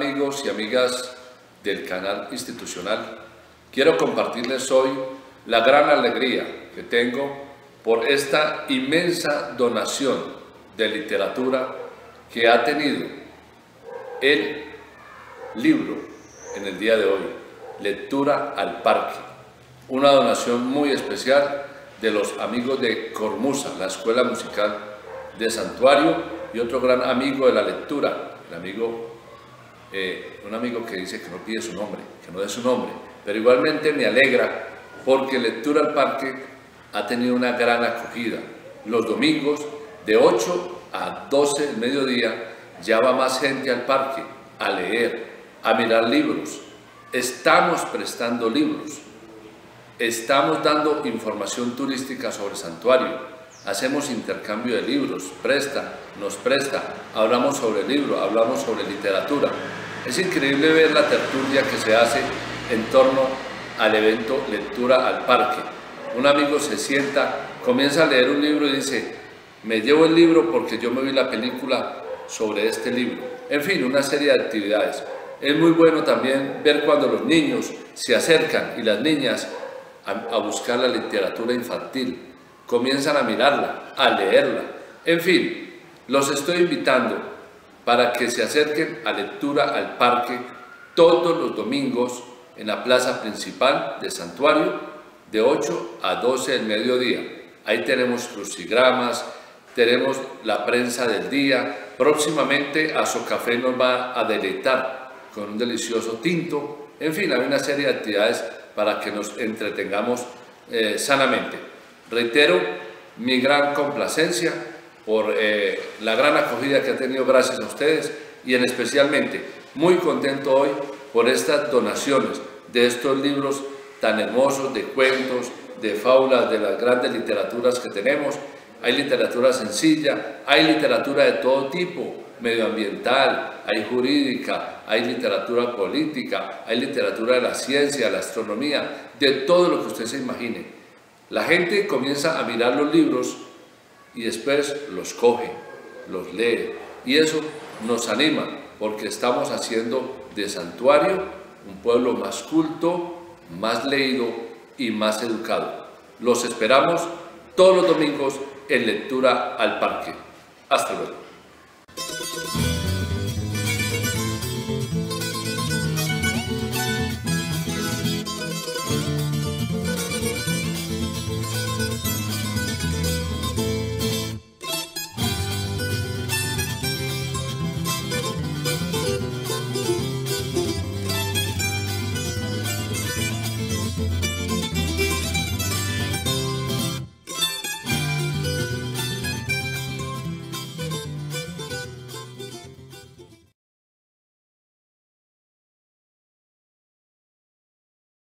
amigos y amigas del canal institucional? Quiero compartirles hoy la gran alegría que tengo por esta inmensa donación de literatura que ha tenido el libro en el día de hoy, Lectura al Parque. Una donación muy especial de los amigos de Cormusa, la Escuela Musical de Santuario, y otro gran amigo de la lectura, un amigo que dice que no pide su nombre, que no dé su nombre, pero igualmente me alegra porque Lectura al Parque ha tenido una gran acogida. Los domingos de 8 a 12 del mediodía ya va más gente al parque a leer, a mirar libros. Estamos prestando libros, estamos dando información turística sobre Santuario, hacemos intercambio de libros, nos presta, hablamos sobre el libro, hablamos sobre literatura. Es increíble ver la tertulia que se hace en torno al evento Lectura al Parque. Un amigo se sienta, comienza a leer un libro y dice: me llevo el libro porque yo me vi la película sobre este libro. En fin, una serie de actividades. Es muy bueno también ver cuando los niños se acercan y las niñas a buscar la literatura infantil, comienzan a mirarla, a leerla. En fin, los estoy invitando para que se acerquen a Lectura al Parque todos los domingos en la plaza principal de Santuario de 8 a 12 del mediodía. Ahí tenemos crucigramas, tenemos la prensa del día. Próximamente Azocafé nos va a deleitar con un delicioso tinto. En fin, hay una serie de actividades para que nos entretengamos sanamente. Reitero mi gran complacencia por la gran acogida que ha tenido gracias a ustedes, y en especialmente muy contento hoy por estas donaciones de estos libros tan hermosos, de cuentos, de fábulas, de las grandes literaturas que tenemos. Hay literatura sencilla, hay literatura de todo tipo, medioambiental, hay jurídica, hay literatura política, hay literatura de la ciencia, la astronomía, de todo lo que usted se imagine. La gente comienza a mirar los libros y después los coge, los lee, y eso nos anima porque estamos haciendo de Santuario un pueblo más culto, más leído y más educado. Los esperamos todos los domingos en Lectura al Parque. Hasta luego.